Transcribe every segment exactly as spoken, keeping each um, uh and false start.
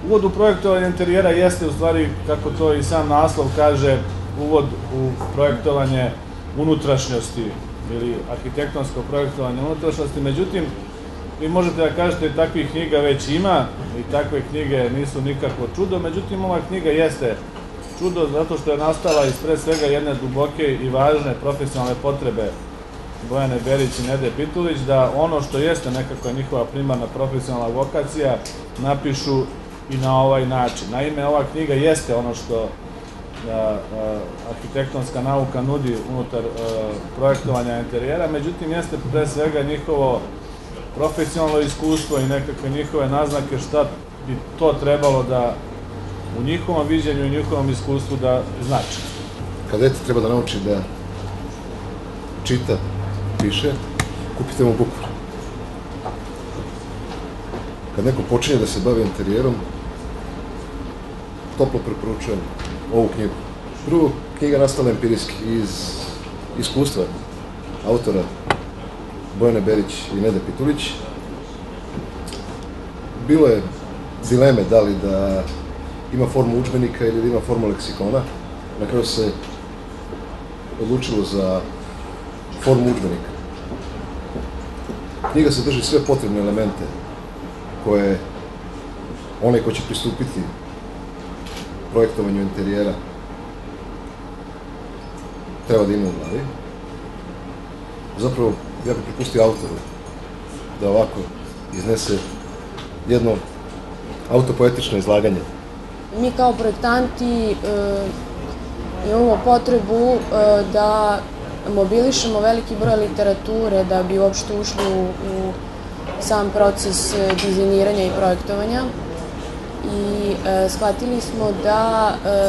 Uvod u projektovanje interijera jeste u stvari, kako to i sam naslov kaže, uvod u projektovanje unutrašnjosti ili arhitektonsko projektovanje unutrašnjosti. Međutim, vi možete da kažete da takvih knjiga već ima i takve knjige nisu nikakvo čudo, međutim ova knjiga jeste čudo zato što je nastala iz pre svega jedne duboke i važne profesionalne potrebe Bojane Berić i Nede Pitulić, da ono što jeste nekakva njihova primarna profesionalna vokacija napišu i na ovaj način. Naime, ova knjiga jeste ono što arhitektonska nauka nudi unutar projektovanja interijera, međutim jeste pre svega njihovo profesionalno iskustvo i nekakve njihove naznake šta bi to trebalo da u njihovom viđenju i njihovom iskustvu da znači. Kad dete treba da nauči da čita, piše, kupite mu bukvar. Kad neko počinje da se bavi interijerom, toplo preporučujem ovu knjigu. Prvo, knjiga nastala empirijski iz iskustva autora Bojane Berić i Nede Pitulić. Bilo je dileme da li da ima formu udžbenika ili da ima formu leksikona. Na kraju se odlučilo za formu udžbenika. Knjiga sadrži sve potrebne elemente koje onaj ko će pristupiti projektovanju interijera treba da ima u glavi. Zapravo, ja bih prepustio autoru da ovako iznese jedno autopoetično izlaganje. Mi kao projektanti imamo potrebu da mobilišemo veliki broj literature da bi uopšte ušli u sam proces dizajniranja i projektovanja i shvatili smo da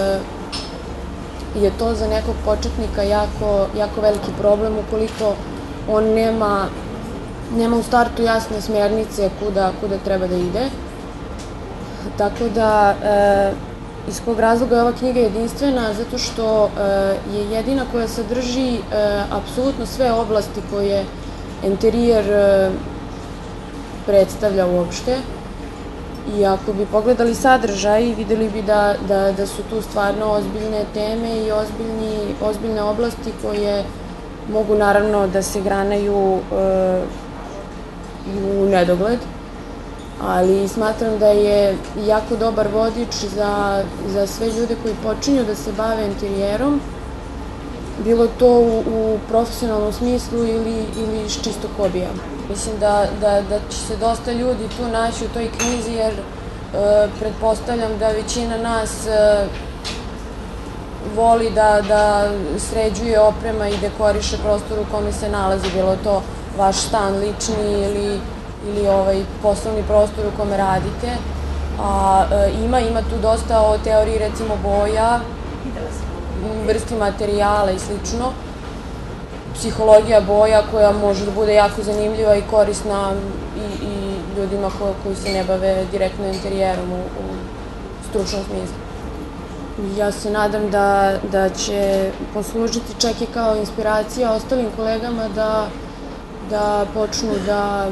je to za nekog početnika jako, jako veliki problem ukoliko on nema, nema u startu jasne smernice kuda, kuda treba da ide. Tako da, iz kog razloga je ova knjiga jedinstvena, zato što je jedina koja sadrži apsolutno sve oblasti koje interijer predstavlja uopšte. I ako bi pogledali sadržaj, videli bi da, da, da su tu stvarno ozbiljne teme i ozbiljni, ozbiljne oblasti koje mogu naravno da se granaju e, u nedogled, ali smatram da je jako dobar vodič za, za sve ljude koji počinju da se bave interijerom, bilo to u, u profesionalnom smislu ili, ili iz čistog hobija. Mislim da, da, da će se dosta ljudi tu naći u toj knjizi jer e, pretpostavljam da većina nas e, voli da, da sređuje, oprema i dekoriše prostor u kome se nalazi, bilo to vaš stan lični ili, ili ovaj poslovni prostor u kome radite. A, e, ima, ima tu dosta o teoriji recimo boja, vrsti materijala i slično. Psihologija boja koja može da bude jako zanimljiva i korisna i, i ljudima ko, koji se ne bave direktno interijerom u, u stručnom smislu. Ja se nadam da, da će poslužiti čak i kao inspiracija ostalim kolegama da, da počnu da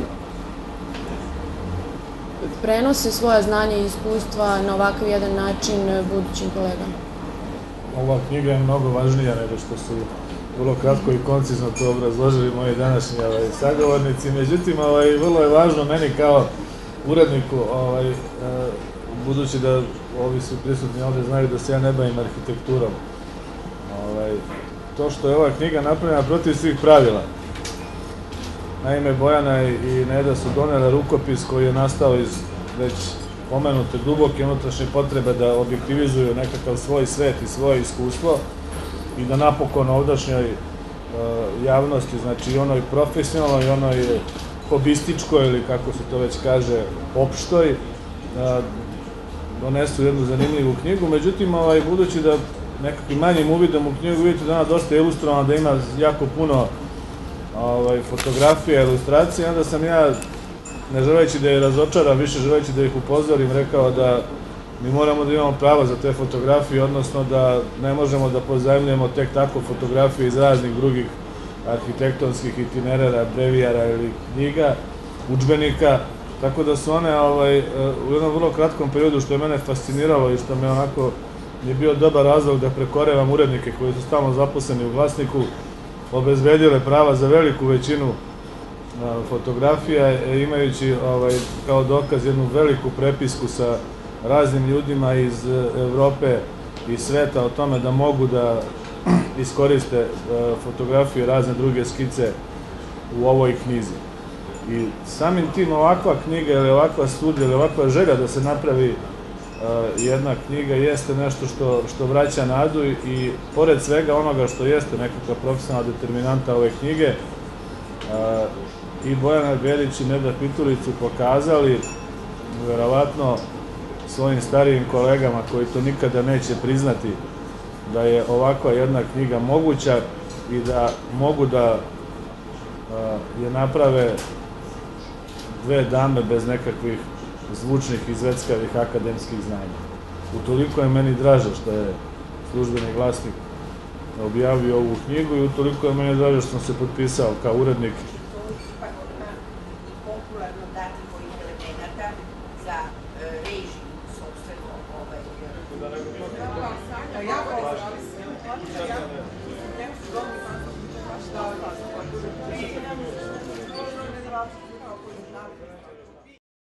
prenose svoja znanja i iskustva na ovakav jedan način budućim kolegama. Ova knjiga je mnogo važnija nego što su vrlo kratko i koncizno to obrazložili moji današnji ovaj, sagovornici. Međutim, ovaj, vrlo je važno meni kao uredniku, ovaj, e, budući da ovi su prisutni ovde znaju da se ja ne bavim arhitekturom. Ovaj, to što je ova knjiga napravljena protiv svih pravila. Naime, Bojana i Neda su donela rukopis koji je nastao iz već pomenute duboke unutrašnje potrebe da objektivizuju nekakav svoj svet i svoje iskustvo i da napokon ovdašnjoj javnosti, znači i onoj profesionalnoj i onoj hobističkoj ili kako se to već kaže opštoj, donesu jednu zanimljivu knjigu. Međutim, budući da nekakvim manjim uvidom u knjigu vidite da ona dosta ilustrovana, da ima jako puno fotografija, ilustracija, onda sam ja, ne želeći da je razočaram, više želeći da ih upozorim, rekao da mi moramo da imamo pravo za te fotografije, odnosno da ne možemo da pozajmljujemo tek tako fotografije iz raznih drugih arhitektonskih itinerara, brevijara ili knjiga, udžbenika, Tako da su one ovaj, u jednom vrlo kratkom periodu, što je mene fasciniralo i što me onako je bio dobar razlog da prekorevam urednike koji su stalno zaposleni u Glasniku, obezbedile prava za veliku većinu fotografija, imajući ovaj, kao dokaz jednu veliku prepisku sa raznim ljudima iz Evrope i sveta o tome da mogu da iskoriste fotografije, razne druge skice u ovoj knjizi. I samim tim ovakva knjiga ili ovakva studija ili ovakva želja da se napravi jedna knjiga jeste nešto što, što vraća nadu i pored svega onoga što jeste nekakva profesionalna determinanta ove knjige, i Bojana Berić i Neda Pitulić su pokazali verovatno svojim starijim kolegama koji to nikada neće priznati da je ovakva jedna knjiga moguća i da mogu da je naprave dve dame bez nekakvih zvučnih i zveckavih akademskih znanja. Utoliko je meni draže što je Službeni glasnik objavio ovu knjigu i utoliko je meni draže što sam se potpisao kao urednik